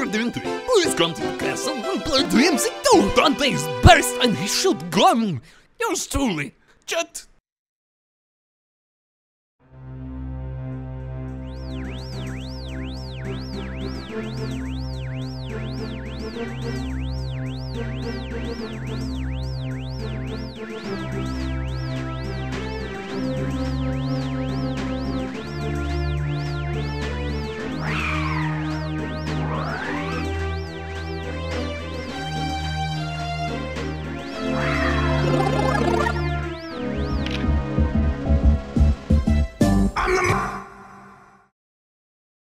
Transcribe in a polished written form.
Mr. Dinty, please come to the castle and play Demcee till Dante is burst and his shotgun. Yours truly, Chet.